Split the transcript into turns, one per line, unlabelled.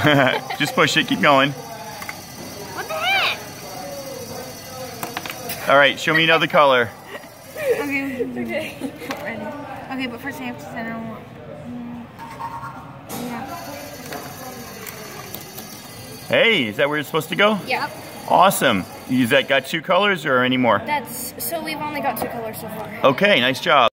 Just push it, keep going.
What the heck?
All right, show me another color.
Okay. Okay. Ready. Okay, but first I have to center one. Yeah.
Hey, is that where it's supposed to go?
Yep.
Awesome. Is that got 2 colors or any more?
So we've only got 2 colors so far.
Okay, nice job.